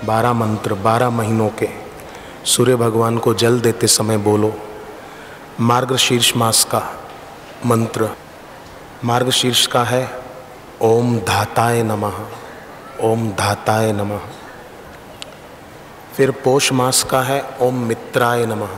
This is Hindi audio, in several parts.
12 मंत्र 12 महीनों के सूर्य भगवान को जल देते समय बोलो। मार्गशीर्ष मास का मंत्र मार्गशीर्ष का है ओम धाताय नमः, ओम धाताय नमः। फिर पौष मास का है ओम मित्राय नमः।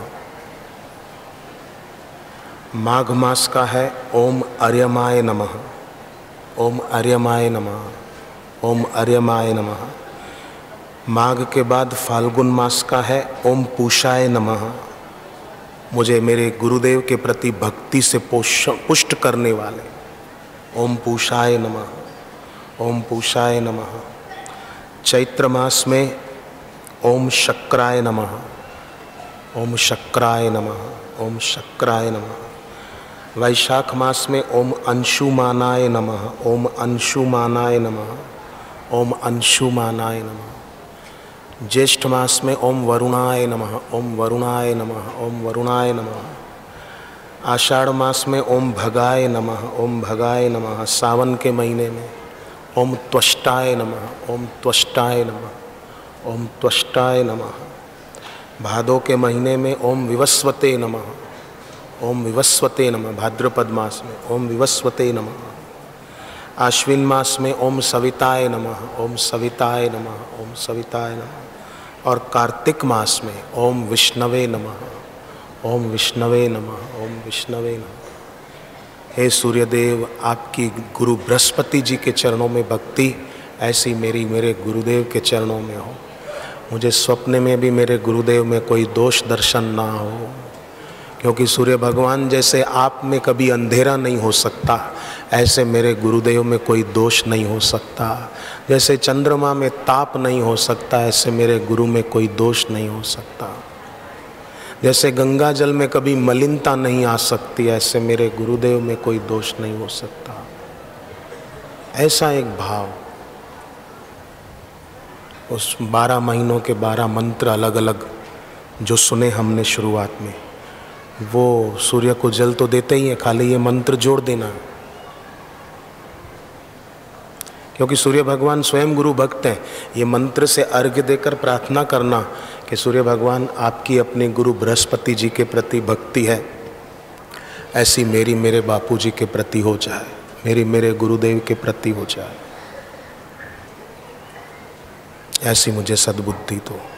माघ मास का है ओम अर्यमाय नमः, ओम अर्यमाय नमः, ओम अर्यमाय नमः। माघ के बाद फाल्गुन मास का है ओम पूषाय नमः। मुझे मेरे गुरुदेव के प्रति भक्ति से पुष्ट करने वाले ओम पूषाय नमः, ओम पूषाय नमः। चैत्र मास में ओम शक्राय नमः, ओम शक्राय नमः, ओम शक्राय नमः। वैशाख मास में ओम अंशुमानाय नमः, ओम अंशुमानाय नमः, ओम अंशुमानाय नमः। ज्येष्ठ मास में ओम वरुणाय नमः, ओम वरुणाय नमः, ओम वरुणाय नमः। आषाढ़ मास में ओम भगाय नमः, ओम भगाय नमः। सावन के महीने में ओम त्वष्टाय नमः, ओम त्वष्टाय नमः, ओम त्वष्टाय नमः। भादों के महीने में ओम विवस्वते नमः, ओम विवस्वते नमः। भाद्रपद मास में ओम विवस्वते नमः। आश्विन मास में ओम सविताय नमः, ओम सविताय नमः, ओम सविताय नमः। और कार्तिक मास में ओम विष्णवे नमः, ओम विष्णवे नमः, ओम विष्णवे नमः। हे सूर्यदेव, आपकी गुरु बृहस्पति जी के चरणों में भक्ति ऐसी मेरे गुरुदेव के चरणों में हो। मुझे स्वप्न में भी मेरे गुरुदेव में कोई दोष दर्शन ना हो, क्योंकि सूर्य भगवान जैसे आप में कभी अंधेरा नहीं हो सकता, ऐसे मेरे गुरुदेव में कोई दोष नहीं हो सकता। जैसे चंद्रमा में ताप नहीं हो सकता, ऐसे मेरे गुरु में कोई दोष नहीं हो सकता। जैसे गंगा जल में कभी मलिनता नहीं आ सकती, ऐसे मेरे गुरुदेव में कोई दोष नहीं हो सकता। ऐसा एक भाव। उस 12 महीनों के 12 मंत्र अलग अलग जो सुने हमने शुरुआत में, वो सूर्य को जल तो देते ही है, खाली ये मंत्र जोड़ देना है। क्योंकि सूर्य भगवान स्वयं गुरु भक्त हैं। ये मंत्र से अर्घ्य देकर प्रार्थना करना कि सूर्य भगवान आपकी अपने गुरु बृहस्पति जी के प्रति भक्ति है, ऐसी मेरे बापू जी के प्रति हो जाए, मेरे गुरुदेव के प्रति हो जाए, ऐसी मुझे सद्बुद्धि दो।